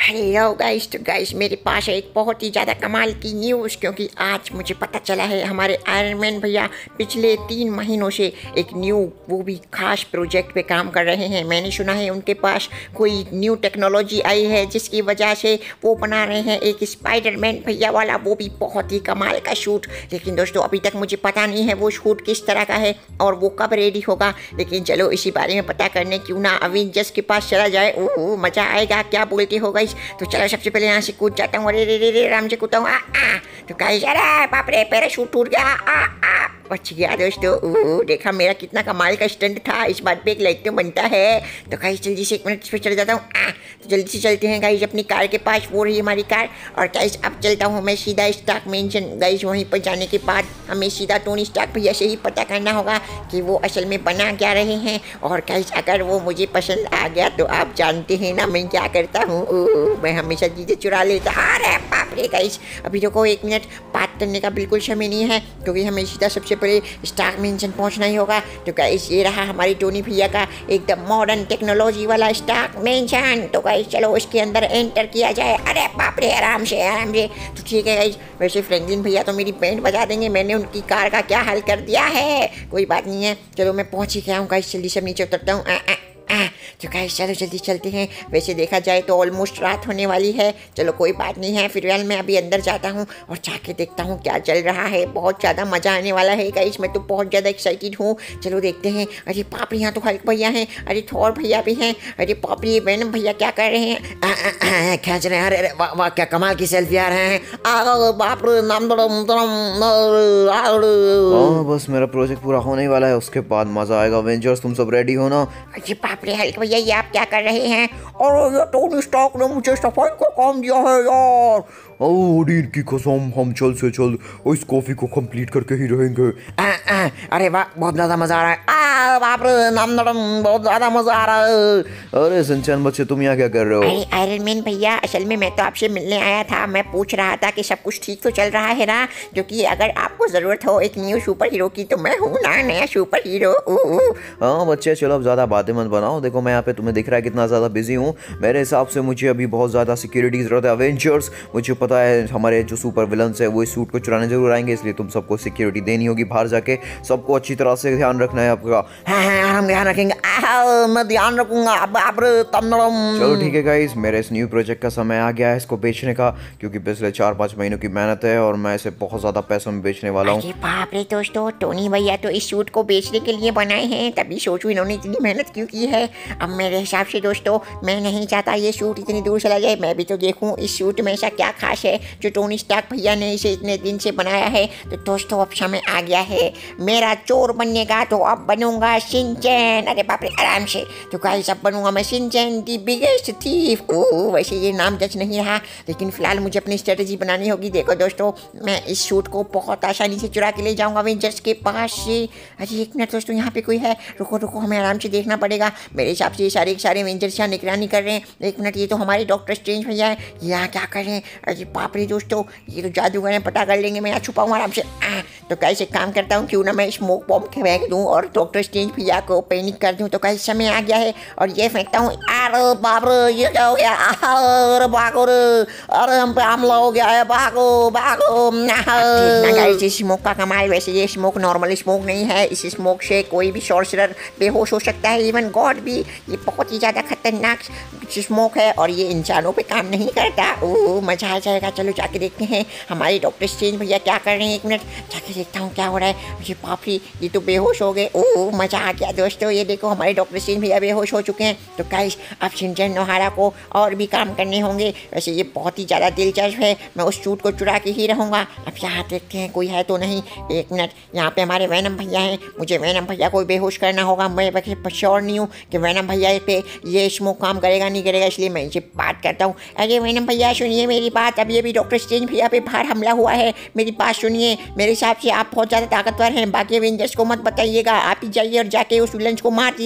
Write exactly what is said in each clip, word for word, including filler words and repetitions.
Hello guys, तो guys मेरे पास है एक बहुत ही ज़्यादा कमाल की न्यूज़, क्योंकि आज मुझे पता चला है हमारे आयरन मैन भैया पिछले तीन महीनों से एक न्यू वो भी खास प्रोजेक्ट पे काम कर रहे हैं। मैंने सुना है उनके पास कोई न्यू टेक्नोलॉजी आई है जिसकी वजह से वो बना रहे हैं एक स्पाइडरमैन भैया वाला, वो भी बहुत ही कमाल का शूट। लेकिन दोस्तों अभी तक मुझे पता नहीं है वो शूट किस तरह का है और वो कब रेडी होगा। लेकिन चलो इसी बारे में पता करने क्यों ना अवेंजर्स के पास चला जाए। ओह मज़ा आएगा, क्या बोलते हो गाइस। तो चलो सबसे पहले यहाँ से कूद जाता हूँ। अरे रे रे रे राम से कूदता हूँ। आ आ तो गाइस अरे बाप रे पैराशूट टूट गया। आ आ बच गया दोस्तों। ओह देखा मेरा कितना कमाल का स्टंट था, इस बात पे एक लाइक तो बनता है। तो गाइस जल्दी से एक मिनट इस पर चले जाता हूँ। आ तो जल्दी से चलते हैं गाइस अपनी कार के पास, वो रही हमारी कार। और गाइस अब चलता हूँ मैं सीधा स्टार्क मेंशन। गाइस वहीं पर जाने के बाद हमें सीधा टोनी स्टार्क भैया से ही पता करना होगा कि वो असल में बना क्या रहे हैं। और गाइस अगर वो मुझे पसंद आ गया तो आप जानते हैं ना मैं क्या करता हूँ, मैं हमेशा चीज़ें चुरा लेता। अरे बाप रे गाइस अभी देखो एक मिनट बात करने का बिल्कुल समय नहीं है, क्योंकि हमें सीधा सबसे पहले स्टार्क मेंशन पहुंचना ही होगा। तो गाइस ये रहा हमारी टोनी भैया का एकदम मॉडर्न टेक्नोलॉजी वाला स्टार्क मेंशन। तो गाइस चलो इसके अंदर एंटर किया जाए। अरे बाप रे आराम से आराम से। तो ठीक है गाइस, वैसे फ्रैंकलिन भैया तो मेरी बैंड बजा देंगे, मैंने उनकी कार का क्या हाल कर दिया है, कोई बात नहीं है। चलो मैं पहुंच ही गया हूँ गाइस, जल्दी से नीचे उतरता हूँ। तो गाइस चलो जल्दी चलते हैं। वैसे देखा जाए तो ऑलमोस्ट रात होने वाली है, चलो कोई बात नहीं है। फिलहाल मैं अभी अंदर जाता हूँ और जाके देखता हूँ क्या चल रहा है। बहुत ज़्यादा मज़ा आने वाला है गाइस, मैं तो बहुत ज़्यादा एक्साइटेड हूँ। चलो देखते हैं। अरे बाप रे यहाँ तो हल्क भैया हैं, अरे थॉर भैया भी हैं। अरे बाप रे वेनम भैया क्या कर रहे हैं, खींच रहे हैं। अरे वाह वाह क्या कमाल की सेल्फी आ रहे हैं। बाप रे नाम बस मेरा प्रोजेक्ट पूरा होने वाला है, उसके बाद मजा आएगा। अवेंजर्स तुम सब रेडी हो ना? अरे बाप रे हल्क भैया ये आप क्या कर रहे हैं। और ये टोनी स्टार्क ने मुझे सफाई का काम दिया है यार। ओडीन की कसम हम चल से चल इस कॉफी को कंप्लीट करके ही रहेंगे। आ, आ, अरे वाह बहुत ज़्यादा मज़ा आ रहा है। आ बाप रे नाम नरम बहुत ज़्यादा मज़ा आ रहा है। अरे सनचान बच्चे तुम यहाँ क्या कर रहे हो? अरे आयरन मैन भैया असल में मैं तो आपसे मिलने आया था, मैं पूछ रहा था कि सब कुछ ठीक तो चल रहा है ना, क्योंकि अगर आपको ज़रूरत हो एक न्यू सुपर हीरो की तो मैं हूँ ना नया सुपर हीरो। हाँ बच्चे चलो अब ज़्यादा बातें मत बनाओ। देखो मैं यहाँ पे तुम्हें दिख रहा है कितना ज़्यादा बिजी हूँ, मेरे हिसाब से मुझे अभी बहुत ज़्यादा सिक्योरिटी की ज़रूरत है। अवेंजर्स मुझे पता है हमारे जो सुपर विलन्स है वो इस सूट को चुराने जरूर आएंगे, इसलिए तुम सबको सिक्योरिटी देनी होगी। बाहर जाके सबको अच्छी तरह से ध्यान रखना है आपका। हाँ हाँ हम ध्यान रखेंगे, मैं ध्यान रखूंगा। चलो ठीक है गाइस, मेरे इस न्यू प्रोजेक्ट का समय आ गया है इसको बेचने का, क्योंकि पिछले चार पाँच महीनों की मेहनत है और मैं इसे बहुत ज़्यादा पैसों में बेचने वाला हूँ। अरे बाप रे दोस्तों टोनी भैया तो इस सूट को बेचने के लिए बनाए हैं, तभी सोचो इन्होंने इतनी मेहनत क्यों की है। अब मेरे हिसाब से दोस्तों मैं नहीं चाहता ये सूट इतनी दूर चला जाए, मैं भी तो देखूँ इस सूट में ऐसा क्या खास है जो टोनी स्टार्क भैया ने इसे इतने दिन से बनाया है। तो दोस्तों अब समय आ गया है मेरा चोर बनने का, तो अब बनूंगा शिनचैन। अरे बाप रे आराम से। तो गाइस अब बनूंगा मैं Shinchan the biggest thief. Oh वैसे ये नाम जच नहीं रहा, लेकिन फिलहाल मुझे अपनी स्ट्रेटजी बनानी होगी। देखो दोस्तों मैं इस सूट को बहुत आसानी से चुरा के ले जाऊंगा अवेंजर्स के पास से। अरे एक मिनट दोस्तों यहाँ पे कोई है, रुको रुको हमें आराम से देखना पड़ेगा। मेरे हिसाब से ये सारे सारे अवेंजर्स यहाँ निगरानी कर रहे हैं। एक मिनट ये तो हमारे डॉक्टर स्ट्रेंज भैया है, यहाँ क्या कर रहे हैं। अरे बाप रे दोस्तों ये तो जादूगर है, पता कर लेंगे। मैं यहाँ छुपा हूँ आराम से। आ, तो कैसे काम करता हूँ क्यों ना मैं स्मोक बॉम्ब फेंक दूँ और डॉक्टर स्ट्रेंज भैया को पैनिक कर दूँ। तो कैसे समय आ गया है और ये फेंकता हूँ। अरे बाप रे ये क्या हो गया, अरे भागो रे, अरे हम पे हमला हो गया है, भागो भागो। इस स्मोक का कमाल, वैसे ये स्मोक नॉर्मल स्मोक नहीं है, इस स्मोक से कोई भी सॉर्सरर बेहोश हो सकता है, इवन गॉड भी। ये बहुत ही ज़्यादा खतरनाक स्मोक है और ये इंसानों पे काम नहीं करता। ओह मज़ा आ जाएगा। चलो जाके देखते हैं हमारे डॉक्टर स्ट्रेंज भैया क्या कर रहे हैं। एक मिनट जाके देखता हूँ क्या हो रहा है। ये बाप रे ये तो बेहोश हो गए। ओह मज़ा आ गया दोस्तों, ये देखो हमारे डॉक्टर स्ट्रेंज भैया बेहोश हो चुके हैं। तो गाइस अब शिनचैन नोहारा को और भी काम करने होंगे। वैसे ये बहुत ही ज़्यादा दिलचस्प है, मैं उस सूट को चुरा के ही रहूँगा। अब यहाँ देखते हैं कोई है तो नहीं। एक मिनट यहाँ पे हमारे वैनम भैया हैं, मुझे वैनम भैया को बेहोश करना होगा। मैं वैसे श्योर नहीं हूँ कि वैनम भैया पे ये स्मोक काम करेगा नहीं करेगा, इसलिए मैं इनसे बात करता हूँ। अरे वैनम भैया सुनिए मेरी बात, अब ये भी डॉक्टर स्ट्रेंज भैया पे बाहर हमला हुआ है, मेरी बात सुनिए। मेरे हिसाब से आप बहुत ज़्यादा ताकतवर हैं, बाकी अवेंजर्स को मत बताइएगा, आप ही जाइए और जाके उस विलन को मार दीजिए।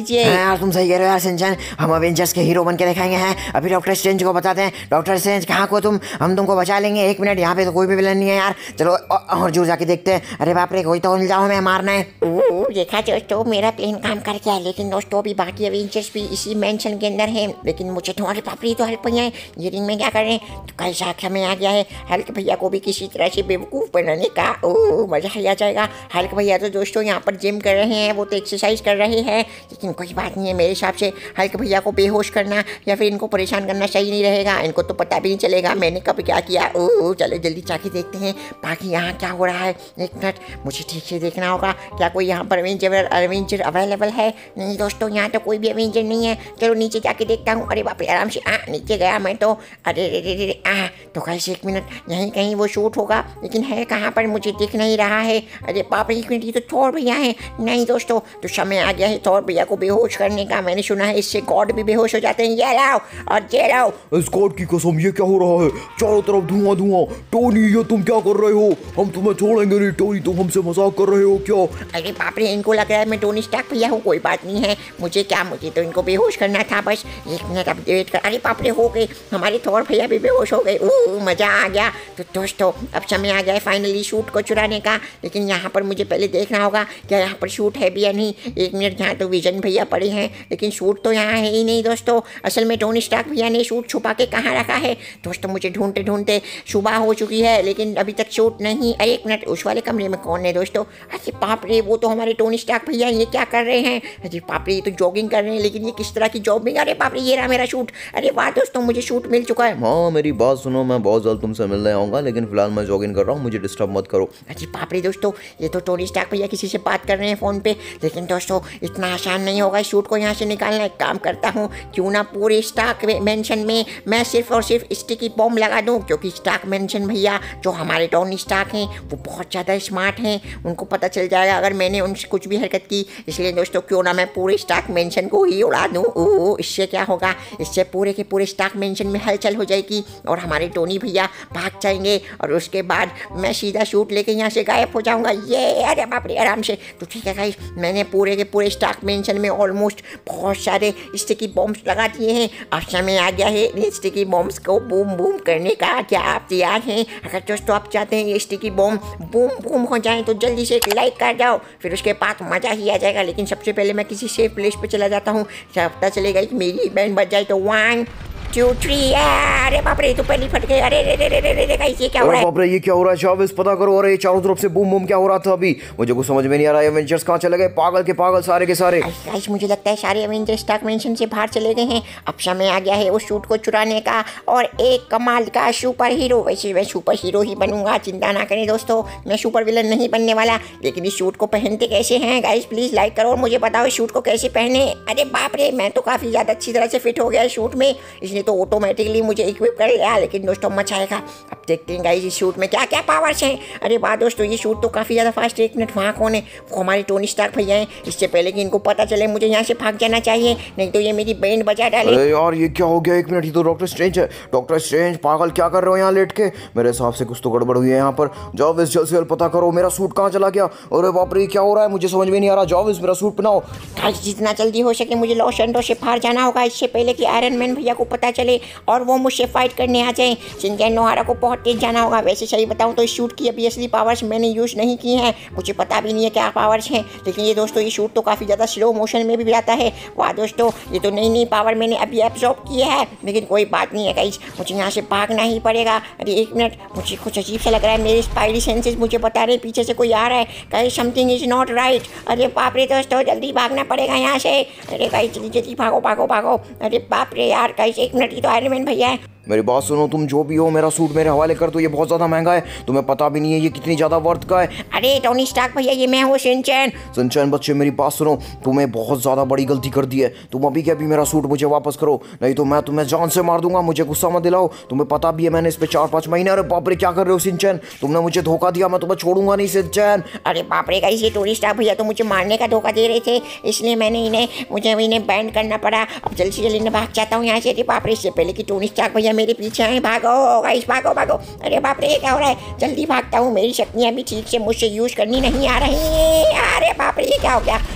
कीजिए। हाँ यार तुम सही कह रहे हो यार सिंचन, हम अवेंजर्स के हीरो बन के दिखाएंगे हैं। अभी डॉक्टर स्ट्रेंज को बताते हैं, डॉक्टर स्ट्रेंज कहाँ को तुम, हम तुमको बचा लेंगे। एक मिनट, यहाँ पे तो कोई भी विलन नहीं है यार। चलो और जोर जाके देखते हैं। अरे बाप रे, कोई तो मिल जाओ, हमें मारना है। ओह देखा दोस्तों, मेरा प्लान काम कर गया। लेकिन दोस्तों अभी बाकी अवेंजर्स भी इसी मेंशन के अंदर हैं। लेकिन मुझे तुम्हारे पापड़ी तो हेल्प है, ये रिंग में क्या कर रहे हैं। तो कल साख्या में आ गया है हल्क भैया को भी किसी तरह से बेवकूफ़ बनाने का। ओह मज़ा ही आ जाएगा। हल्क भैया तो दोस्तों यहाँ पर जिम कर रहे हैं, वो तो एक्सरसाइज कर रहे हैं। लेकिन कोई बात नहीं है, मेरे हिसाब से हल्क भैया को बेहोश करना या फिर इनको परेशान करना सही नहीं रहेगा। इनको तो पता भी नहीं चलेगा मैंने कब क्या किया। ओह चलो जल्दी जाके देखते हैं बाकी यहाँ क्या हो रहा है। एक मिनट, मुझे ठीक से देखना होगा क्या कोई यहाँ पर अवेंजर अवेंजर अवेलेबल है। नहीं दोस्तों, यहाँ तो कोई भी अवेंजर नहीं है। चलो नीचे जाके देखता हूँ। अरे बाप रे, आराम से आ नीचे गया मैं तो। अरे रे रे रे आ तो कैसे, एक मिनट, यहीं कहीं वो शूट होगा, लेकिन है कहाँ पर मुझे दिख नहीं रहा है। अरे बाप रे, एक मिनट, ये तो थॉर भैया है। नहीं दोस्तों, तो समय आ गया है थॉर भैया को बेहोश करने का। मैंने सुना है इससे गॉड भी बेहोश हो जाते हैं। ये लाओ और ये लाओ। इस गॉड की कसम, ये क्या हो रहा है? चारों तरफ धुआं धुआं। टोनी ये तुम क्या कर रहे हो? हम तुम्हें छोड़ेंगे नहीं। टोनी तुम हमसे मजाक कर रहे हो क्या? अरे बाप रे, इनको लग रहा है मैं टोनी स्टार्क भैया हूँ। कोई बात नहीं है, मुझे क्या, मुझे तो इनको बेहोश करना था बस। एक मिनट अब वेट कर। अरे बाप रे, हो गए हमारे थॉर भैया भी बेहोश हो गए। ओह मज़ा आ गया। तो दोस्तों अब समय आ गया है फाइनली शूट को चुराने का। लेकिन यहाँ पर मुझे पहले देखना होगा क्या यहाँ पर शूट है भी या नहीं। एक मिनट, यहाँ तो विजन भैया पड़े हैं लेकिन शूट तो यहाँ है ही नहीं दोस्तों। असल में टोनी स्टार्क भैया ने शूट छुपा के कहाँ रखा है दोस्तों। मुझे ढूंढते ढूंढते सुबह हो चुकी है लेकिन अभी तक शूट नहीं। अरे एक मिनट, उस वाले कमरे में कौन है दोस्तों? अरे बाप रे, वो तो हमारे टोनी स्टार्क भैया, ये क्या कर रहे हैं? अरे बाप रे, ये तो जॉगिंग कर रहे हैं, लेकिन ये किस तरह की जॉगिंग? अरे बाप रे, ये रहा मेरा शूट। अरे वाह दोस्तों, मुझे शूट मिल चुका है। हाँ मेरी बात सुनो, मैं बहुत जल्द तुमसे मिलने आऊँगा, लेकिन फिलहाल मैं जॉगिंग कर रहा हूँ, मुझे डिस्टर्ब मत करो। अरे बाप रे दोस्तों, ये तो टोनी स्टार्क भैया किसी से बात कर रहे हैं फ़ोन पे। लेकिन दोस्तों इतना आसान नहीं होगा शूट को यहाँ से निकालना। एक काम करता हूँ, क्यों ना पूरे स्टार्क मेंशन में मैं सिर्फ और सिर्फ स्टिकी बॉम्ब लगा दूँ, क्योंकि स्टार्क मेंशन भैया जो हमारे टोनी स्टार्क हैं वो बहुत ज़्यादा स्मार्ट हैं। उनको पता चल जाएगा अगर मैंने उनसे कुछ भी हरकत की। इसलिए दोस्तों क्यों ना मैं पूरे स्टार्क मेंशन को ही उड़ा दूँ। ओह इससे क्या होगा, इससे पूरे के पूरे स्टार्क मेंशन में हलचल हो जाएगी और हमारे टोनी भैया भाग जाएंगे और उसके बाद मैं सीधा शूट लेके यहाँ से गायब हो जाऊँगा। ये अरे बाप रे, आराम से। तो ठीक है गाइस, मैंने पूरे के पूरे स्टार्क मेंशन में ऑलमोस्ट बहुत सारे स्टिकी बॉम्ब्स लगा दिए हैं। अब समय आ गया है इन स्टिकी बॉम्ब्स को बूम बूम करने का। क्या आप तैयार हैं? अगर दोस्तों आप चाहते हैं ये स्टिकी बॉम्ब बूम बूम हो जाए तो जल्दी से एक लाइक कर जाओ, फिर उसके बाद मज़ा ही आ जाएगा। लेकिन सबसे पहले मैं किसी सेफ प्लेस पे चला जाता हूँ, पता चलेगा कि मेरी बैंड बज जाए तो वन टू थ्री। अरे बाप रे, तो पहले फट गए। अरे रे रे रे रे रे गाइस, ये क्या हो रहा है? बाप रे, ये क्या हो रहा है? जावेद पता करो। अरे चारों तरफ से बूम बूम क्या हो रहा था अभी? मुझे कुछ समझ में नहीं आ रहा है। एवेंजर्स कहाँ चले गए? पागल के पागल सारे के सारे। गाइस मुझे लगता है सारे एवेंजर्स स्टार्क मेंशन से बाहर चले गए हैं। अब समय आ गया है उस शूट को चुराने का और एक कमाल का सुपर हीरो। वैसे मैं सुपर हीरो ही बनूंगा, चिंता ना करें दोस्तों, मैं सुपर विलन नहीं बनने वाला। लेकिन इस शूट को पहनते कैसे हैं गाइस? प्लीज़ लाइक करो और मुझे बताओ इस शूट को कैसे पहने। अरे बाप रे, मैं तो काफ़ी ज़्यादा अच्छी तरह से फिट हो गया शूट में, इसलिए तो ऑटोमेटिकली मुझे इक्विप कर लिया। लेकिन दोस्तों मचा आएगा। अब देखते हैं गाइस इस शूट में क्या क्या पावर्स हैं। अरे वाह दोस्तों, ये शूट तो काफ़ी ज़्यादा फास्ट है। एक मिनट, वहाँ कौन है? वो हमारे टोनी स्टार्क भैया हैं। इससे पहले कि इनको पता चले मुझे यहाँ से भाग जाना चाहिए, नहीं तो ये मेरी बैंड बजा डाले। अरे यार ये क्या हो गया? एक मिनट, ये तो डॉक्टर स्ट्रेंज है। डॉक्टर स्ट्रेंज पागल क्या कर रहे हो यहाँ लेट के? मेरे हिसाब से कुछ तो गड़बड़ हुई है यहाँ पर। जावेद जल्द से जल्द पता करो मेरा सूट कहाँ चला गया। अरे बाप रे, क्या हो रहा है? मुझे समझ में नहीं आ रहा। जावेद मेरा सूट पहनाओ। गाइस जितना जल्दी हो सके मुझे लॉस एंजल्स से बाहर जाना होगा, इससे पहले कि आयरन मैन भैया को पता चले और वो मुझसे फाइट करने आ जाए। शिनचैन नोहारा को बहुत तेज जाना होगा। वैसे सही बताऊं तो इस शूट की अभी असली पावर्स मैंने यूज़ नहीं की हैं, मुझे पता भी नहीं है क्या पावर्स हैं। लेकिन ये दोस्तों ये शूट तो काफ़ी ज़्यादा स्लो मोशन में भी आता है। वाह दोस्तों, ये तो नई नई पावर मैंने अभी एब्जॉर्ब की है। लेकिन कोई बात नहीं है गाइस, मुझे यहाँ से भागना ही पड़ेगा। अरे एक मिनट, मुझे कुछ अजीब सा लग रहा है। मेरे स्पाइडी सेंसेस मुझे बता रहे हैं पीछे से कोई आ रहा है। Guys something is not right. अरे बाप रे दोस्तों, जल्दी भागना पड़ेगा यहाँ से। अरे गाइस जल्दी जल्दी भागो भागो भागो। अरे बाप रे यार गाइस, एक मिनट, ये तो आयरन मैन भैया है। मेरी बात सुनो, तुम जो भी हो मेरा सूट मेरे हवाले कर दो। ये बहुत ज़्यादा महंगा है, तुम्हें पता भी नहीं है ये कितनी ज़्यादा वर्थ का है। अरे टोनी स्टार्क भैया, ये मैं हूँ शिनचैन। शिनचैन बच्चे मेरी बात सुनो, तुम्हें बहुत ज़्यादा बड़ी गलती कर दी है। तुम अभी के अभी मेरा सूट मुझे वापस करो, नहीं तो मैं तुम्हें जान से मार दूंगा। मुझे गुस्सा मत दिलाओ, तुम्हें पता भी है मैंने इस पर चार पाँच महीने। अरे बाप रे, क्या कर रहे हो शिनचैन? तुमने मुझे धोखा दिया, मैं तुम्हें छोड़ूंगा नहीं शिनचैन। अरे बाप रे गाइस, ये टोनी स्टार्क भैया तो मुझे मारने का धोखा दे रहे थे, इसलिए मैंने इन्हें मुझे इन्हें बैंड करना पड़ा। अब जल्दी से जल्दी मैं भाग जाता हूँ यहाँ से। अरे बाप रे, इससे पहले कि टोनी स्टार्क भैया मेरे पीछे आए, भागो गाइस भागो भागो। अरे बाप रे, क्या हो रहा है? जल्दी भागता हूँ, मेरी शक्तियाँ भी ठीक से मुझसे यूज़ करनी नहीं आ रही। अरे बाप रे, ये क्या हो गया?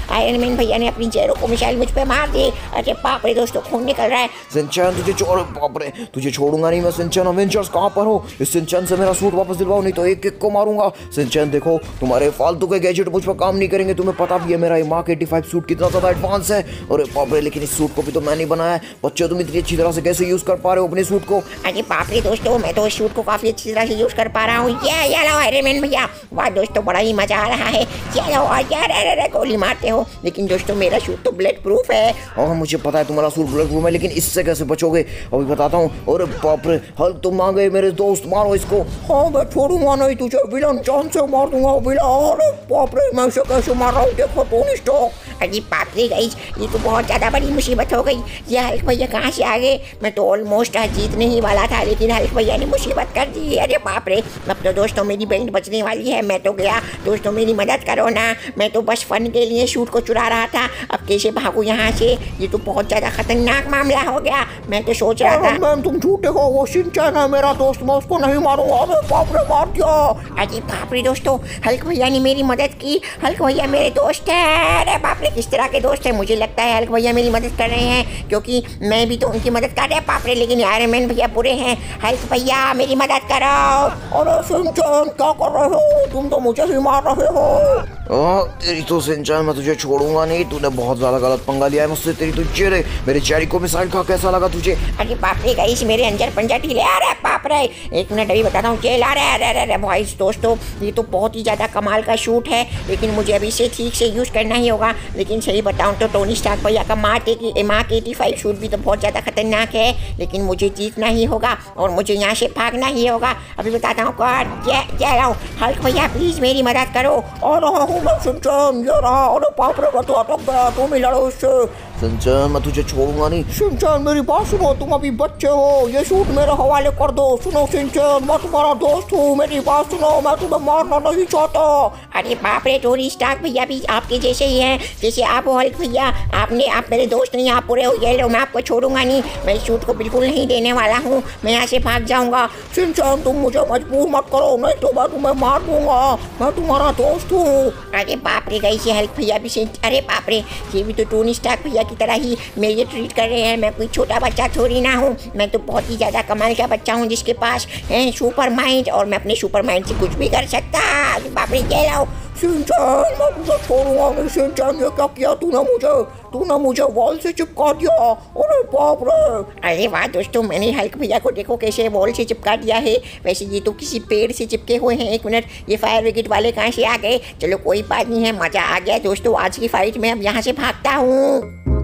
आयरन मैन भैया ने अपनी जेरो को मिसाइल मुझ पे मार दी। अरे बाप रे दोस्तों, खून निकल रहा है। सिंचैन तुझे छोड़, बाप रे तुझे छोड़ूंगा नहीं मैं। सिंचैन अवेंजर्स कहाँ पर हो? इस सिंचैन से मेरा सूट वापस दिलवाओ, नहीं तो एक एक को मारूंगा। सिंचैन देखो, तुम्हारे फालतू के गैजेट मुझ पर काम नहीं करेंगे। तुम्हें पता भी है मेरा मार्क एटी फाइव सूट कितना ज्यादा एडवांस है। अरे बाप रे, लेकिन इस सूट को भी तो मैं नहीं बनाया है। बच्चे तुम इतनी अच्छी तरह से कैसे यूज कर पा रहे हो अपने सूट को? अरे बाप रे दोस्तों, मैं तो इस सूट को काफी अच्छी तरह से यूज कर पा रहा हूँ। ये ये लो आयरन मैन भैया, वाह दोस्तों बड़ा ही मजा आ रहा है। ये लो, और यार अरे गोली मारते हो, लेकिन दोस्तों मेरा सूट तो बुलेट प्रूफ है। हाँ मुझे पता है तुम्हारा सूट बुलेट प्रूफ है, लेकिन इससे कैसे बचोगे अभी बताता हूँ। अरे बाप रे, हल्क तुम आ गए मेरे दोस्त, मारो इसको। हाँ मैं छोड़ूंगा नहीं तुझे, विलन जान से मार दूंगा विलन। अरे बाप रे, मैं इसे कैसे मार रहा हूँ देखो टोनी स्टार्क। अरे बाप रे गाइस, ये तो बहुत ज़्यादा बड़ी मुसीबत हो गई। ये हल्क भैया कहाँ से आ गए? मैं तो ऑलमोस्ट आज जीतने ही वाला था, लेकिन हल्क भैया ने मुसीबत कर दी। अरे बाप रे, अब तो दोस्तों मेरी बैंड बचने वाली है। मैं तो गया दोस्तों, मेरी मदद करो ना। मैं तो बस फन के लिए शूट को चुरा रहा था, अब कैसे भागूं यहाँ से? ये तो बहुत ज़्यादा खतरनाक मामला हो गया। मैं तो सोच रहा था मैम तुम झूठे हो, वो शिनचैन है मेरा दोस्त, मैं उसको नहीं मारूंगा। अरे बाप रे, मार दिया। अरे बाप रे दोस्तों, हल्क भैया ने मेरी मदद की। हल्क भैया मेरे दोस्त हैं। अरे बाप रे, किस तरह के दोस्त हैं? मुझे लगता है हल्क भैया मेरी मदद कर रहे हैं, क्योंकि मैं भी तो उनकी मदद कर रहा है। बाप रे, लेकिन आयरन मैन भैया बुरे हैं। हल्क भैया मेरी मदद करो। अरे शिनचैन क्या कर रहे हो? तुम तो मुझे ही मार रहे हो। आ, तेरी तो सिंचैन मैं तुझे छोड़ूंगा नहीं। तूने बहुत ज्यादा गलत पंगा लिया है मुझसे। तेरी तो चेहरे, मेरे चेहरे को मिसाइल का कैसा लगा तुझे? अरे बाप रे गाइस, मेरे अंजर पंजा ढीले। अरे बाप रे, एक मिनट अभी बताता हूँ। जेल आ रहा है। अरे अरे वॉइस दोस्तों, ये तो बहुत ही ज़्यादा कमाल का शूट है, लेकिन मुझे अभी से ठीक से यूज़ करना ही होगा। लेकिन सही बताऊँ तो टोनी स्टार्क भैया का Mark eighty Mark eighty five suit भी तो बहुत ज़्यादा खतरनाक है, लेकिन मुझे जीतना ही होगा और मुझे यहाँ से भागना ही होगा। अभी बताता हूँ कौन। जय रहा हूँ। हल्क भैया प्लीज़ मेरी मदद करो। और रहा हूँ मैं शिनचैन, ये रहा। अरे बाप रे, मैं तो अटक गया, तुम ही लड़ो इससे। सिंचैन मैं तुझे छोड़ूंगा नहीं। शिनचैन मेरी बात सुनो, तुम अभी बच्चे हो, ये सूट मेरे हवाले कर दो। सुनो शिनचैन, मैं तुम्हारा दोस्त हूँ, मेरी बात सुनो, मैं तुम्हें मारना नहीं चाहता। अरे बाप रे, टोनी स्टार्क भैया भी आपके जैसे ही हैं, जैसे आप हो हल्क भैया। आपने आप मेरे दोस्त नहीं, आप पूरे हो। ये लो, मैं आपको छोड़ूंगा नहीं, मैं इस सूट को बिल्कुल नहीं देने वाला हूँ। मैं यहाँ से भाग जाऊँगा। शिनचैन तुम मुझे मजबूर मत करो, नहीं तो मैं तुम्हें मार दूंगा। मैं तुम्हारा दोस्त हूँ। अरे बाप रे गाइस, ये हल्क भैया भी सिंच। अरे बाप रे, ये भी तो टोनी स्टार्क भैया की तरह ही मेरे ट्रीट कर रहे हैं। मैं कोई छोटा बच्चा थोड़ी ना हूँ, मैं तो बहुत ही ज़्यादा कमाल का बच्चा हूँ, जिसके पास है सुपर माइंड, और मैं अपने सुपर माइंड से कुछ भी कर सकता। अरे बाप रे, ये लाओ। शिनचैन मैं तुझे छोड़ूंगा नहीं। शिनचैन ये क्या किया तूने? मुझे तूने मुझे वॉल से चिपका दिया। अरे बाप रे। अरे वाह दोस्तों, मैंने हल्क भैया को देखो कैसे वॉल से चिपका दिया है। वैसे ये तो किसी पेड़ से चिपके हुए हैं। एक मिनट, ये फायर ब्रिगेड वाले कहाँ से आ गए? चलो कोई बात नहीं है, मज़ा आ गया दोस्तों आज की फाइट में। अब यहाँ से भागता हूँ।